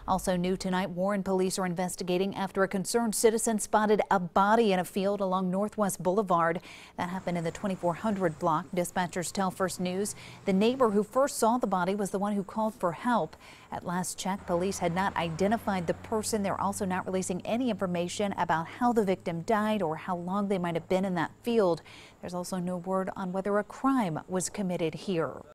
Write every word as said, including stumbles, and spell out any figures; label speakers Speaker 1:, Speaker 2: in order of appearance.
Speaker 1: Also new tonight, Warren police are investigating after a concerned citizen spotted a body in a field along Northwest Boulevard. That happened in the twenty-four hundred block. Dispatchers tell First News the neighbor who first saw the body was the one who called for help. At last check, police had not identified the person. They're also not releasing any information about how the victim died or how long they might have been in that field. There's also no word on whether a crime was committed here.